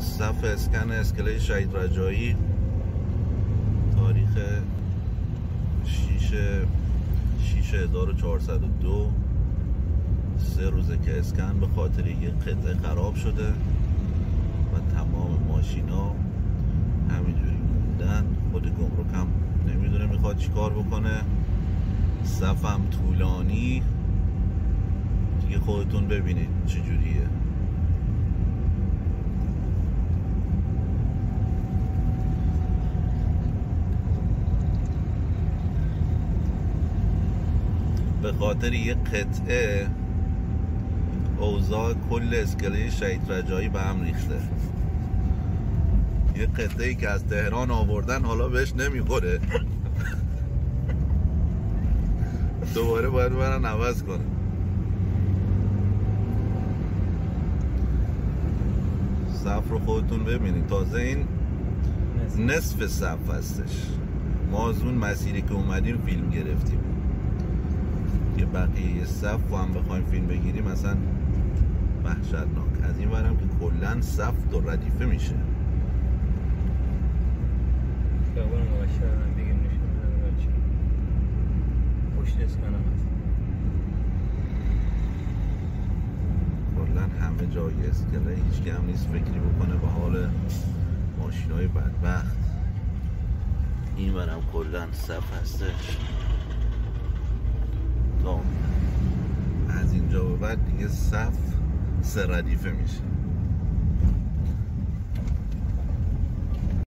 صف اسکن اسکله شهید رجایی، تاریخ 6/1402. 3 روزه که اسکن به خاطر یک قطعه خراب شده و تمام ماشینا همینجوری موندن. خود گمرک هم نمیدونه میخواد چیکار بکنه. صفم طولانی دیگه، خودتون ببینید چجوریه. به خاطر یک قطعه اوضاع کل اسکله شهید رجایی به هم ریخته. یک قطعه‌ای که از تهران آوردن حالا بهش نمیخوره. دوباره باید برن عوض کنه. صف رو خودتون ببینید. تازه این نصف صف هستش. ما از اون مسیری که اومدیم فیلم گرفتیم. که بقیه صف رو هم بخوایم فیلم بگیریم مثلا وحشتناک. از این ورم که کلن صف دو ردیفه میشه. خیابان مباشر هم بگیم نشون بدن بچه پشت اسکن هم هست. کلن همه جای اسکله هیچ که هم نیست فکری بکنه به حال ماشین های بدبخت. این ورم کلن صف هستش. تا از اینجا به بعد دیگه صف 3 ردیفه میشه.